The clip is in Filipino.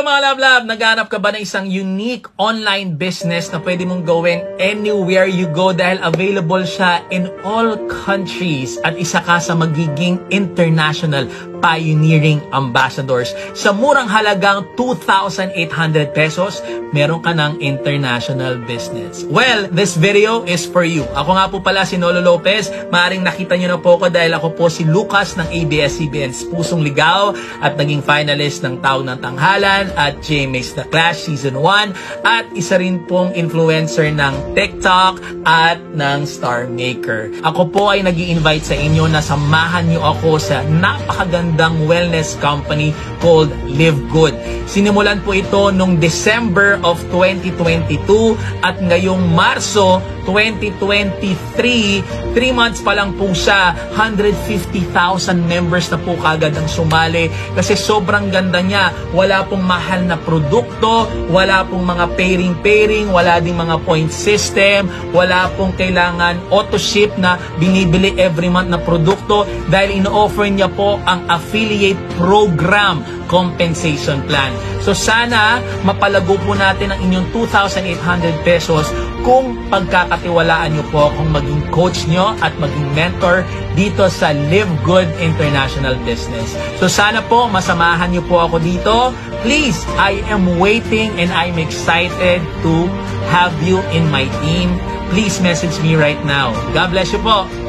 mga love-love, naghanap ka ba ng isang unique online business na pwede mong gawin anywhere you go dahil available siya in all countries at isa ka sa magiging international pioneering ambassadors. Sa murang halagang 2,800 pesos, meron ka ng international business. Well, this video is for you. Ako nga po pala si Nolo Lopez. Maaring nakita nyo na po ako dahil ako po si Lucas ng ABS-CBN's Pusong Ligaw at naging finalist ng Taon ng Tanghalan at GMA's The Clash Season 1 at isa rin pong influencer ng TikTok at ng Star Maker. Ako po ay nag-i-invite sa inyo na samahan nyo ako sa napakagandang wellness company called LiveGood. Sinimulan po ito noong December of 2022 at ngayong Marso 2023, 3 months pa lang po siya, 150,000 members na po kagad ang sumali kasi sobrang ganda niya. Wala pong mahal na produkto, wala pong mga pairing, wala ding mga point system, wala pong kailangan Autoship na binibili every month na produkto dahil ino-offer niya po ang affiliate program compensation plan. So sana mapalago po natin ang inyong 2,800 pesos kung pagkakatiwalaan nyo po kung maging coach nyo at maging mentor dito sa LiveGood International Business. So sana po masamahan nyo po ako dito. Please, I am waiting and I'm excited to have you in my team. Please message me right now. God bless you po.